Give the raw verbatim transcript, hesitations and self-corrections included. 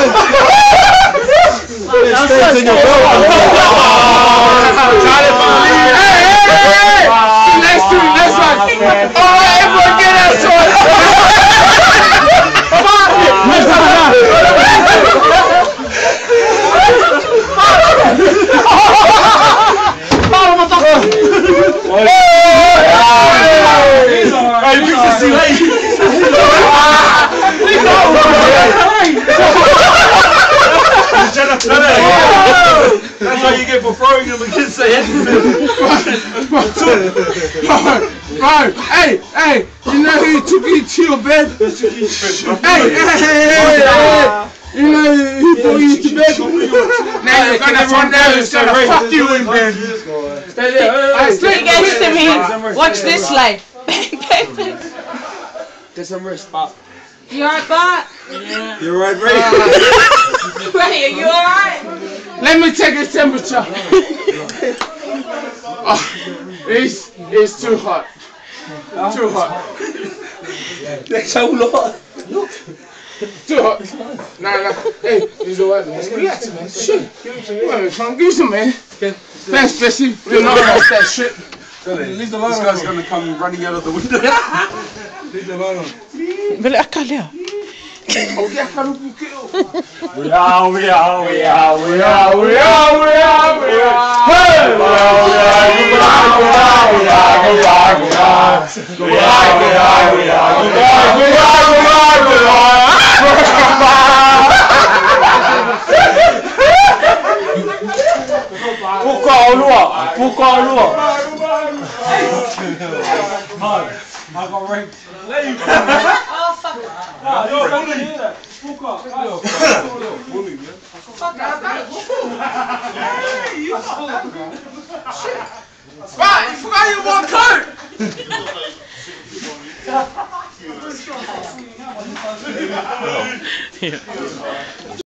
stays in your belt. Hey, hey, hey! Next to next one. Alright, everyone get out, son! That's what you get for throwing him against the head. Bro, hey, hey, you know who took you to your bed? Hey, hey, hey, hey, hey. You know who put you to bed? Now you're gonna run down and gonna fuck you in bed. Sit against him here. Watch this life. There's some respect. You alright, Bart? Yeah. You're right, Ray. Ray, are you alright? Let me take his temperature. Oh, it's, it's too hot. Too hot. That's a lot. Too hot. Nah, nah. Hey, he's alright, man. Relax, man. Shit. Come on, give some, man. Thanks, Jesse. You're not about that shit. Leave the light on. This guy's gonna come running out of the window. Leave the light on. Balik akal dia. Okay, I can't look at you. We are, we are, we are, we are, we are, we are, we are. Hey! We are, we are, we are, we are, we are, we are, we are. We are, we are, we are, we are, we are, we are, we are. Pourquoi on loin? Pourquoi on loin? I got raped. Oh, fuck. Ah, you're bully. Pourquoi? Fuck that. Hey, you Right, you forgot your one coat!